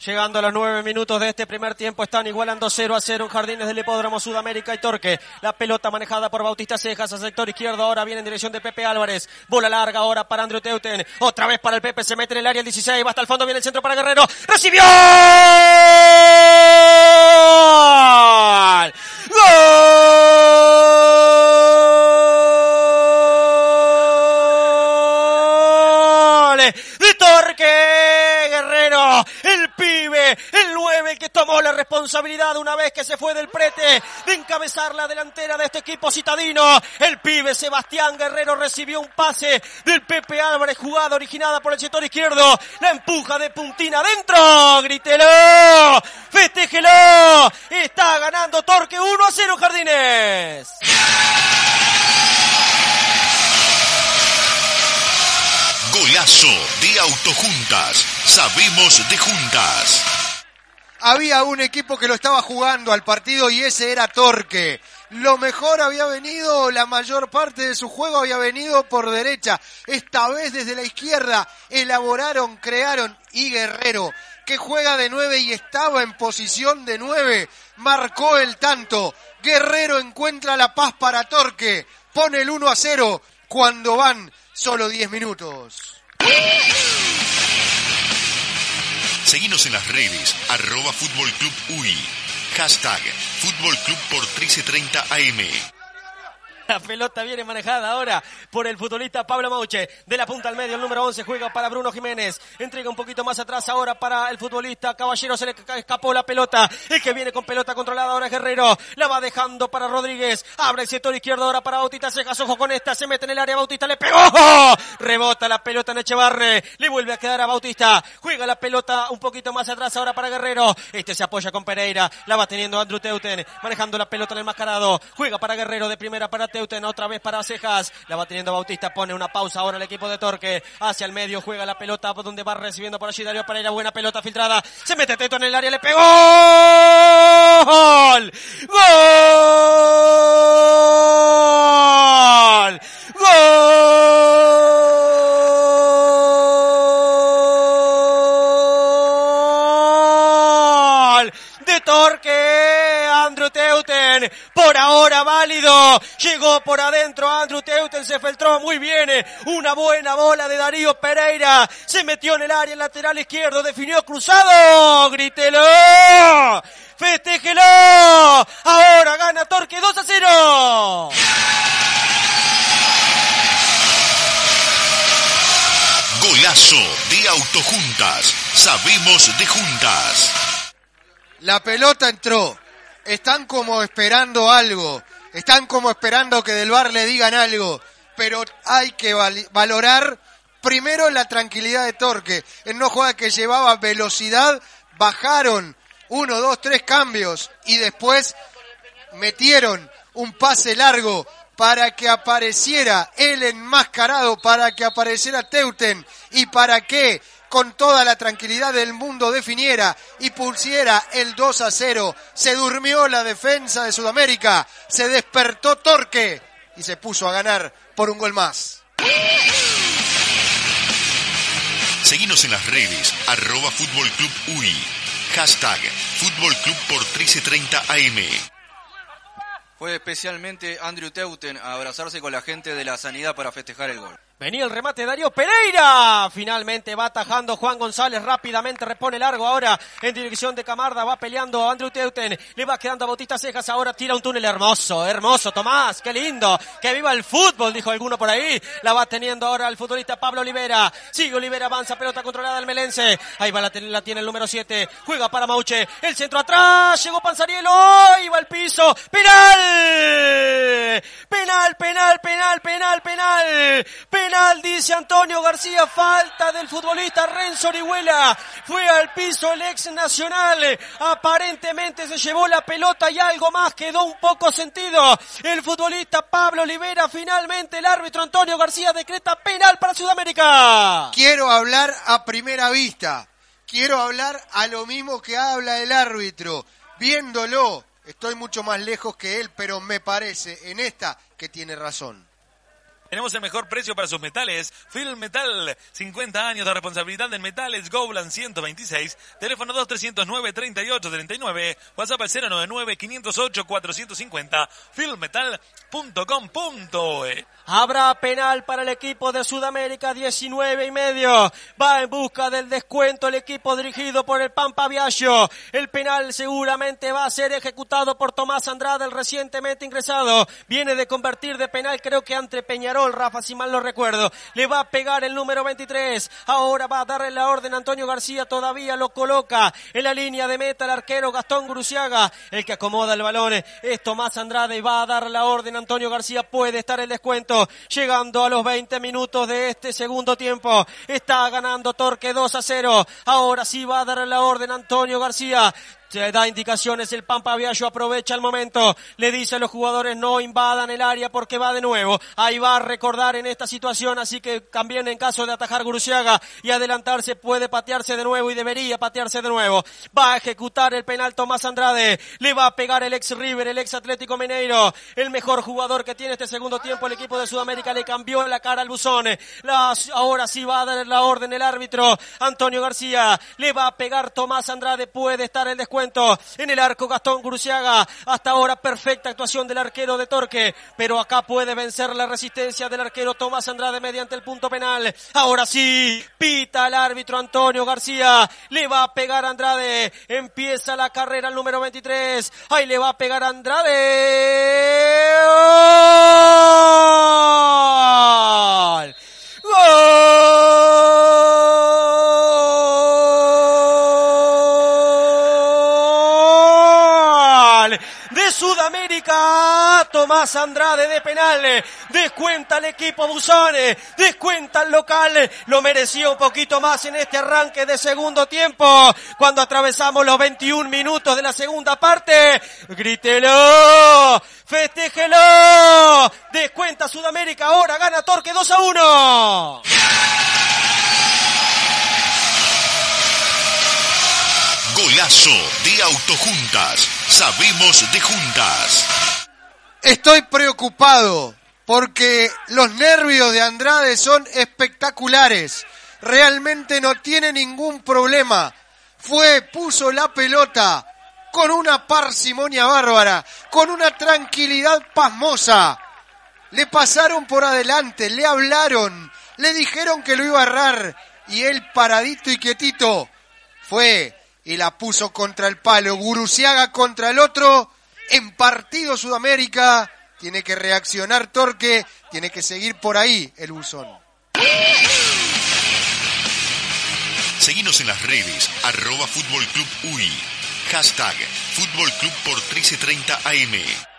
Llegando a los 9 minutos de este primer tiempo, están igualando 0-0 en Jardines del Hipódromo Sudamérica y Torque. La pelota manejada por Bautista Cejas a sector izquierdo, ahora viene en dirección de Pepe Álvarez. Bola larga ahora para Andrew Teuten. Otra vez para el Pepe, se mete en el área el 16, va hasta el fondo, viene el centro para Guerrero. ¡Recibió! ¡Gol! ¡De Torque! Guerrero, el pibe, el 9 que tomó la responsabilidad una vez que se fue del prete de encabezar la delantera de este equipo citadino. El pibe Sebastián Guerrero recibió un pase del Pepe Álvarez, jugada originada por el sector izquierdo, la empuja de puntina adentro, grítelo, festéjelo, está ganando Torque 1-0 Jardines. Golazo de Autojuntas. Sabemos de juntas. Había un equipo que lo estaba jugando al partido y ese era Torque. Lo mejor había venido, la mayor parte de su juego había venido por derecha. Esta vez desde la izquierda elaboraron, crearon y Guerrero, que juega de 9 y estaba en posición de 9, marcó el tanto. Guerrero encuentra la paz para Torque, pone el 1-0 cuando van solo 10 minutos. Seguinos en las redes, @Fútbol Club UI, #Fútbol Club por 1330 AM. La pelota viene manejada ahora por el futbolista Pablo Mauche. De la punta al medio, el número 11 juega para Bruno Jiménez. Entrega un poquito más atrás ahora para el futbolista Caballero. Se le escapó la pelota. El que viene con pelota controlada ahora es Guerrero. La va dejando para Rodríguez. Abre el sector izquierdo ahora para Bautista Cejas. Ojo con esta. Se mete en el área. Bautista le pegó. Rebota la pelota en Echevarre. Le vuelve a quedar a Bautista. Juega la pelota un poquito más atrás ahora para Guerrero. Este se apoya con Pereira. La va teniendo Andrew Teuten. Manejando la pelota en el mascarado. Juega para Guerrero de primera para Teuten, otra vez para Cejas, la va teniendo Bautista, pone una pausa ahora el equipo de Torque, hacia el medio, juega la pelota donde va recibiendo por allí Darío Pereira, buena pelota filtrada, se mete Teto en el área, le pegó, ¡gol! ¡Gol! ¡Gol! De Torque, Andrew Teuten, por ahora válido, llegó por adentro Andrew Teuten, se filtró muy bien, una buena bola de Darío Pereira, se metió en el área lateral izquierdo, definió cruzado, grítelo, festéjelo, ahora gana Torque 2-0. Golazo de Autojuntas. Sabemos de juntas. La pelota entró. Están como esperando algo. Están como esperando que del VAR le digan algo. Pero hay que valorar primero la tranquilidad de Torque. En una jugada que llevaba velocidad, bajaron 1, 2, 3 cambios. Y después metieron un pase largo para que apareciera el enmascarado, para que apareciera Teuten. Y para que con toda la tranquilidad del mundo definiera y pusiera el 2-0. Se durmió la defensa de Sudamérica, se despertó Torque y se puso a ganar por un gol más. Seguinos en las redes, @Fútbol Club UI, #Fútbol Club por 1330 AM. Fue especialmente Andrew Teuten a abrazarse con la gente de la sanidad para festejar el gol. Venía el remate de Darío Pereira. Finalmente va atajando Juan González. Rápidamente repone largo ahora en dirección de Camarda. Va peleando Andrew Teuten. Le va quedando a Bautista Cejas. Ahora tira un túnel hermoso. Hermoso, Tomás. Qué lindo. Que viva el fútbol, dijo alguno por ahí. La va teniendo ahora el futbolista Pablo Olivera. Sigue Olivera, avanza. Pelota controlada del Melense. Ahí va, la tiene el número 7. Juega para Mauche. El centro atrás. Llegó Panzarielo. ¡Oh! Va al piso. ¡Penal! Penal, penal, penal, penal, penal. Penal, dice Antonio García, falta del futbolista Renzo Orihuela, fue al piso el ex Nacional, aparentemente se llevó la pelota y algo más quedó un poco sentido, el futbolista Pablo Olivera, finalmente el árbitro Antonio García decreta penal para Sudamérica. Quiero hablar a primera vista, quiero hablar a lo mismo que habla el árbitro, viéndolo, estoy mucho más lejos que él, pero me parece en esta que tiene razón. Tenemos el mejor precio para sus metales. Film Metal, 50 años de responsabilidad en metales. Gowland 126. Teléfono 2309-3839. WhatsApp al 099-508-450. filmmetal.com.e. Habrá penal para el equipo de Sudamérica, 19:30. Va en busca del descuento el equipo dirigido por el Pampa Viaggio. El penal seguramente va a ser ejecutado por Tomás Andrade, el recientemente ingresado. Viene de convertir de penal, creo que ante Peñarol, Rafa, si mal no recuerdo. Le va a pegar el número 23. Ahora va a darle la orden a Antonio García, todavía lo coloca en la línea de meta el arquero Gastón Guruziaga. El que acomoda el balón es Tomás Andrade y va a dar la orden a Antonio García. Puede estar el descuento. Llegando a los 20 minutos de este segundo tiempo. Está ganando Torque 2-0. Ahora sí va a dar la orden Antonio García. Se da indicaciones el Pampa Viaggio, aprovecha el momento, le dice a los jugadores no invadan el área porque va de nuevo, ahí va a recordar en esta situación, así que también en caso de atajar Guruziaga y adelantarse puede patearse de nuevo y debería patearse de nuevo. Va a ejecutar el penal Tomás Andrade, le va a pegar el ex River, el ex Atlético Mineiro, el mejor jugador que tiene este segundo tiempo el equipo de Sudamérica, le cambió la cara al buzón. Ahora sí va a dar la orden el árbitro Antonio García, le va a pegar Tomás Andrade, puede estar el descuento en el arco Gastón Guruziaga. Hasta ahora perfecta actuación del arquero de Torque, pero acá puede vencer la resistencia del arquero Tomás Andrade mediante el punto penal. Ahora sí, pita el árbitro Antonio García, le va a pegar Andrade, empieza la carrera el número 23, ahí le va a pegar Andrade. ¡Gol! De Sudamérica, Tomás Andrade de penal, descuenta el equipo Buzón, descuenta el local, lo merecía un poquito más en este arranque de segundo tiempo, cuando atravesamos los 21 minutos de la segunda parte, grítelo, festéjelo, descuenta Sudamérica, ahora gana Torque 2-1. Golazo de Autojuntas. Sabemos de juntas. Estoy preocupado porque los nervios de Andrade son espectaculares. Realmente no tiene ningún problema. Puso la pelota con una parsimonia bárbara, con una tranquilidad pasmosa. Le pasaron por adelante, le hablaron, le dijeron que lo iba a errar y él paradito y quietito fue y la puso contra el palo. Guruziaga contra el otro. En partido Sudamérica. Tiene que reaccionar Torque. Tiene que seguir por ahí el buzón. Seguinos en las redes. @Fútbol Club UI. Hashtag Fútbol Club por 1330 AM.